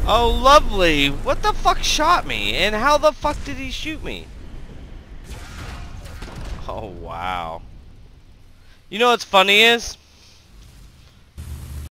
Oh, lovely. What the fuck shot me? And how the fuck did he shoot me? Oh, wow. You know what's funny is?